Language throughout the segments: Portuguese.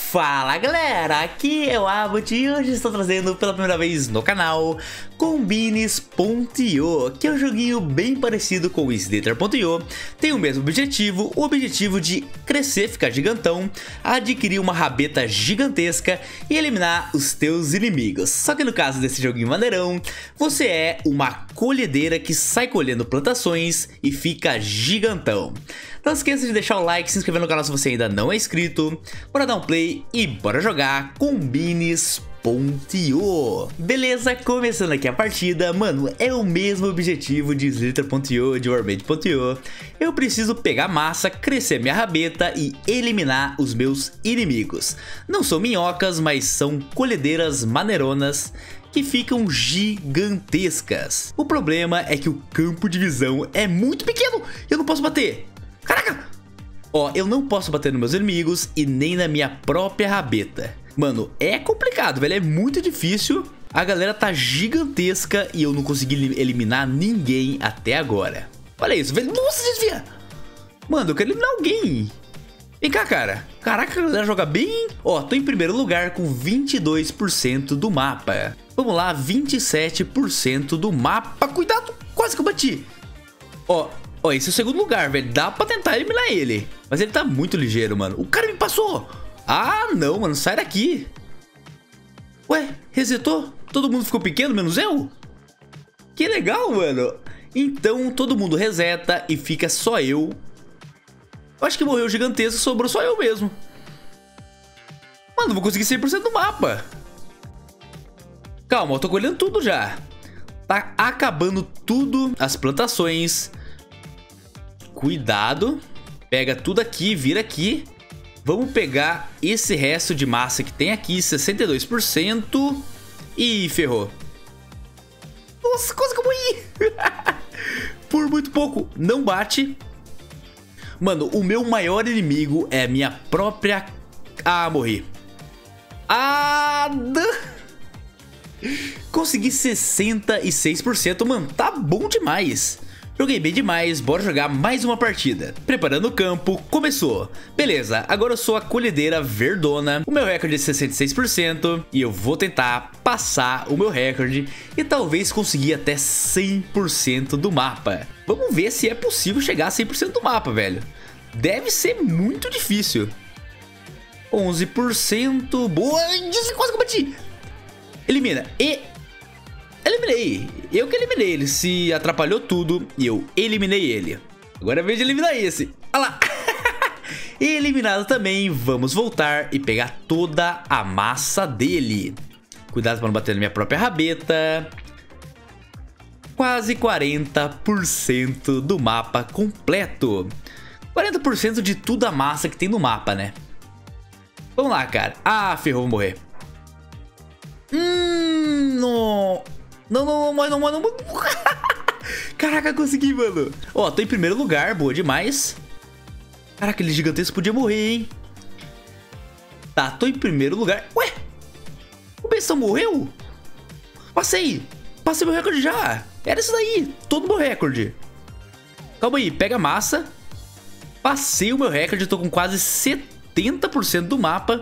Fala galera, aqui é o Abbott e hoje estou trazendo pela primeira vez no canal Combines.io, que é um joguinho bem parecido com o Slither.io. Tem o mesmo objetivo, o objetivo de crescer, ficar gigantão, adquirir uma rabeta gigantesca e eliminar os teus inimigos. Só que no caso desse joguinho maneirão, você é uma colhedeira que sai colhendo plantações e fica gigantão. Não esqueça de deixar o like, se inscrever no canal se você ainda não é inscrito. Bora dar um play e bora jogar Combines.io. Beleza, começando aqui a partida. Mano, é o mesmo objetivo de Slither.io, de Warmade.io. Eu preciso pegar massa, crescer minha rabeta e eliminar os meus inimigos. Não são minhocas, mas são colhedeiras maneironas que ficam gigantescas. O problema é que o campo de visão é muito pequeno. Eu não posso bater. Caraca! Ó, eu não posso bater nos meus inimigos e nem na minha própria rabeta. Mano, é complicado, velho. É muito difícil. A galera tá gigantesca e eu não consegui eliminar ninguém até agora. Olha isso, velho. Nossa, desvia! Mano, eu quero eliminar alguém. Vem cá, cara. Caraca, a galera joga bem. Ó, tô em primeiro lugar com 22% do mapa. Vamos lá, 27% do mapa. Cuidado, quase que eu bati. Ó, esse é o segundo lugar, velho. Dá pra tentar eliminar ele. Mas ele tá muito ligeiro, mano. O cara me passou. Ah, não, mano. Sai daqui. Ué, resetou? Todo mundo ficou pequeno, menos eu? Que legal, mano. Então, todo mundo reseta e fica só eu. Eu acho que morreu o gigantesco, sobrou só eu mesmo. Mano, vou conseguir 100% do mapa. Calma, eu tô colhendo tudo já. Tá acabando tudo, as plantações. Cuidado. Pega tudo aqui, vira aqui. Vamos pegar esse resto de massa que tem aqui, 62%. Ih, ferrou. Nossa, quase que eu morri. Por muito pouco. Não bate. Mano, o meu maior inimigo é a minha própria... Ah, morri. Ah, consegui 66%. Mano, tá bom demais. Joguei bem demais, bora jogar mais uma partida. Preparando o campo, começou. Beleza, agora eu sou a colhedeira verdona. O meu recorde é 66% e eu vou tentar passar o meu recorde e talvez conseguir até 100% do mapa. Vamos ver se é possível chegar a 100% do mapa, velho. Deve ser muito difícil. 11%. Boa, quase que eu bati. Elimina. E... eliminei. Eu que eliminei. Ele se atrapalhou tudo e eu eliminei ele. Agora é vez de eliminar esse. Olha lá. Eliminado também. Vamos voltar e pegar toda a massa dele. Cuidado para não bater na minha própria rabeta. Quase 40% do mapa completo. 40% de toda a massa que tem no mapa, né? Vamos lá, cara. Ah, ferrou, vou morrer. Não. Não. Caraca, consegui, mano. Ó, tô em primeiro lugar, boa demais. Caraca, aquele gigantesco podia morrer, hein? Tá, tô em primeiro lugar. Ué? O bestão morreu? Passei meu recorde já. Era isso daí, todo meu recorde. Calma aí, pega a massa. Passei o meu recorde, tô com quase 70% do mapa.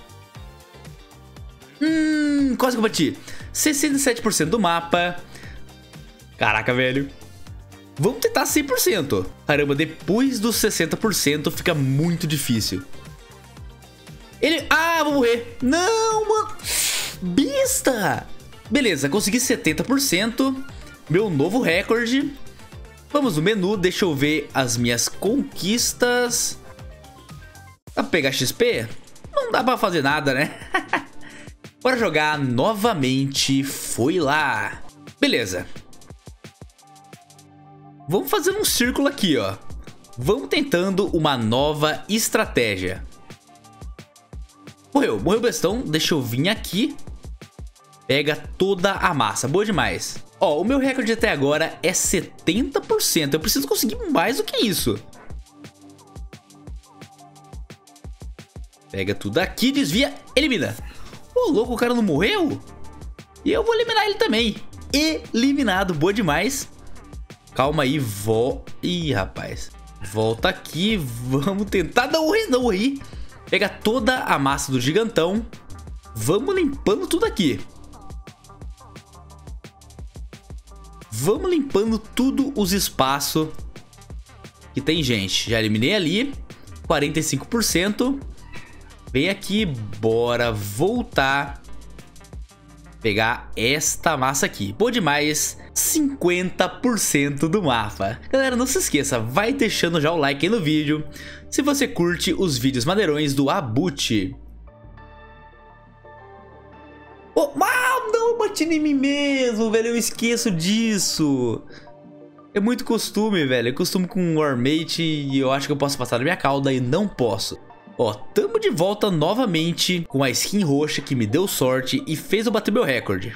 Quase que eu bati. 67% do mapa. Caraca, velho. Vamos tentar 100%. Caramba, depois dos 60% fica muito difícil. Ele... Ah, vou morrer. Não, mano. Besta. Beleza, consegui 70%. Meu novo recorde. Vamos no menu, deixa eu ver as minhas conquistas. Dá pra pegar XP? Não dá pra fazer nada, né? Bora jogar novamente. Foi lá. Beleza. Vamos fazer um círculo aqui, ó. Vamos tentando uma nova estratégia. Morreu o bestão. Deixa eu vir aqui. Pega toda a massa. Boa demais. Ó, o meu recorde até agora é 70%. Eu preciso conseguir mais do que isso. Pega tudo aqui, desvia, elimina. Ô, louco, o cara não morreu? E eu vou eliminar ele também. Eliminado, boa demais. Calma aí, Ih, rapaz. Volta aqui, vamos tentar. Não morri. Pega toda a massa do gigantão. Vamos limpando tudo aqui. Vamos limpando tudo os espaços que tem gente. Já eliminei ali. 45%. Vem aqui. Bora voltar. Pegar esta massa aqui. Boa demais. 50% do mapa. Galera, não se esqueça. Vai deixando já o like aí no vídeo. Se você curte os vídeos maneirões do Abut. Oh, não, bati em mim mesmo, velho. Eu esqueço disso. É muito costume, velho. Eu costumo com Warmate e eu acho que eu posso passar na minha cauda e não posso. Ó, tamo de volta novamente com a skin roxa que me deu sorte e fez eu bater meu recorde.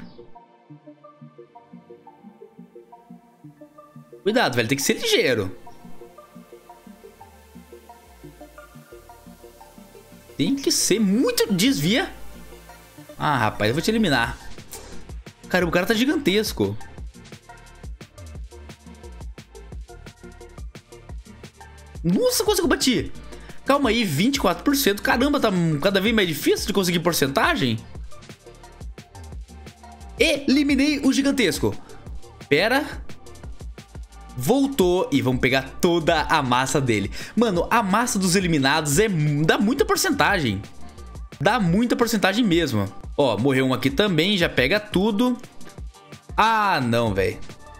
Cuidado, velho. Tem que ser ligeiro. Tem que ser muito... Desvia. Ah, rapaz, eu vou te eliminar. Caramba, o cara tá gigantesco. Nossa, quase que eu bati. Calma aí, 24%. Caramba, tá cada vez mais difícil de conseguir porcentagem. Eliminei o gigantesco. Pera. Voltou e vamos pegar toda a massa dele. Mano, a massa dos eliminados dá muita porcentagem. Dá muita porcentagem mesmo. Ó, morreu um aqui também, já pega tudo. Ah, não, velho.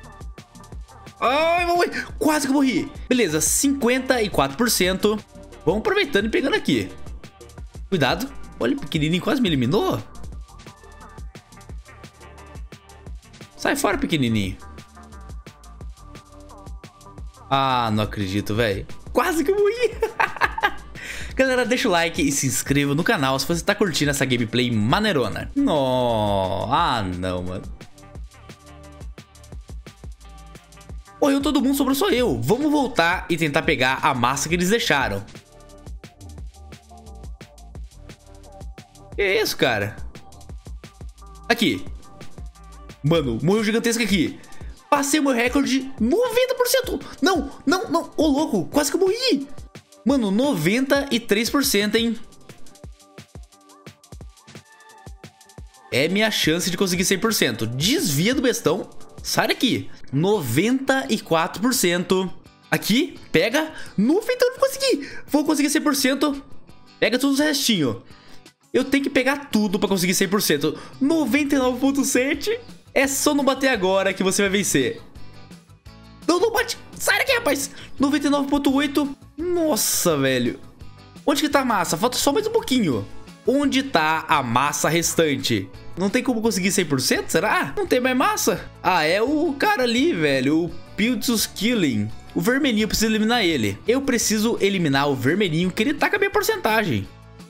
Ai, quase que eu morri. Beleza, 54%. Vamos aproveitando e pegando aqui. Cuidado. Olha, o pequenininho quase me eliminou. Sai fora, pequenininho. Ah, não acredito, velho. Quase que eu morri. Galera, deixa o like e se inscreva no canal se você tá curtindo essa gameplay maneirona. Ah, não, mano. Morreu todo mundo, sobrou só eu. Vamos voltar e tentar pegar a massa que eles deixaram. Que é isso, cara? Aqui. Mano, morreu gigantesco aqui. Passei o meu recorde 90%. Não. Ô, louco, quase que eu morri. Mano, 93%, hein? É minha chance de conseguir 100%. Desvia do bestão. Sai daqui. 94%. Aqui, pega. 90%, eu não consegui. Vou conseguir 100%. Pega todos os restinhos. Eu tenho que pegar tudo pra conseguir 100%. 99,7%. É só não bater agora que você vai vencer. Não bate. Sai daqui, rapaz. 99,8%. Nossa, velho. Onde que tá a massa? Falta só mais um pouquinho. Onde tá a massa restante? Não tem como conseguir 100%, será? Não tem mais massa? Ah, é o cara ali, velho. O Piltus Killing. O vermelhinho, eu preciso eliminar ele. Eu preciso eliminar o vermelhinho, que ele tá com a minha porcentagem.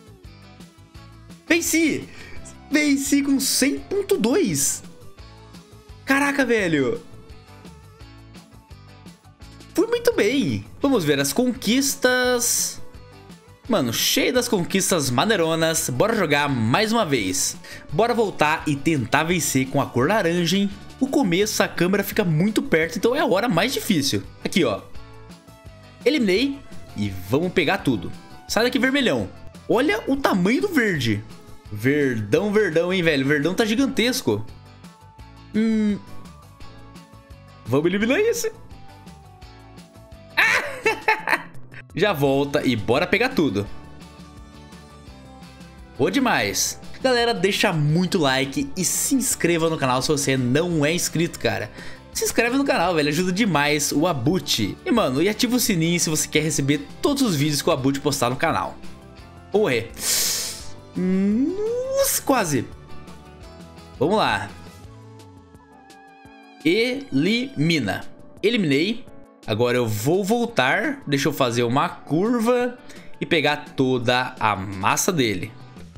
Venci! Venci com 100,2%. Caraca, velho. Fui muito bem. Vamos ver as conquistas. Mano, cheio das conquistas maneironas. Bora jogar mais uma vez. Bora voltar e tentar vencer com a cor laranja, hein? O começo, a câmera fica muito perto, então é a hora mais difícil. Aqui, ó. Eliminei. E vamos pegar tudo. Sai daqui, vermelhão. Olha o tamanho do verde. Verdão, hein, velho. O verdão tá gigantesco. Vamos eliminar esse. Já volta e bora pegar tudo. Boa demais. Galera, deixa muito like e se inscreva no canal se você não é inscrito, cara. Se inscreve no canal, velho, ajuda demais o Abut. E, mano, e ativa o sininho se você quer receber todos os vídeos que o Abut postar no canal. Ué. Nossa, quase. Vamos lá. Elimina. Eliminei. Agora eu vou voltar. Deixa eu fazer uma curva e pegar toda a massa dele.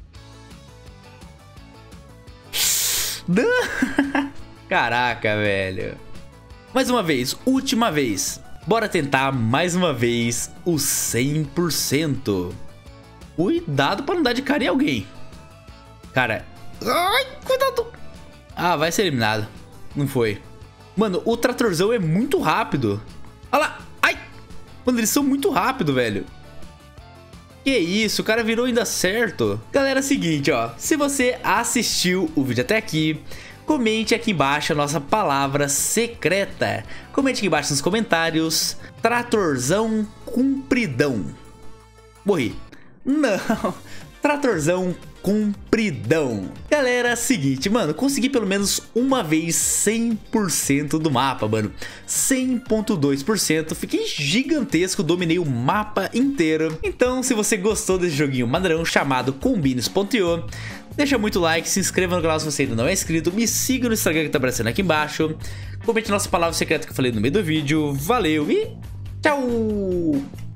Caraca, velho. Mais uma vez, última vez. Bora tentar mais uma vez o 100%. Cuidado pra não dar de cara em alguém. Cara. Ai, cuidado. Ah, vai ser eliminado. Não foi. Mano, o tratorzão é muito rápido. Olha lá. Ai. Mano, eles são muito rápidos, velho. Que isso, o cara virou ainda certo. Galera, é o seguinte, ó. Se você assistiu o vídeo até aqui, comente aqui embaixo a nossa palavra secreta. Comente aqui embaixo nos comentários. Tratorzão compridão. Morri. Não. Tratorzão compridão. Galera, seguinte, mano, consegui pelo menos uma vez 100% do mapa, mano. 100.2%, fiquei gigantesco, dominei o mapa inteiro. Então, se você gostou desse joguinho maneirão chamado Combinos.io, deixa muito like, se inscreva no canal se você ainda não é inscrito, me siga no Instagram que tá aparecendo aqui embaixo, comente nossa palavra secreta que eu falei no meio do vídeo. Valeu e tchau!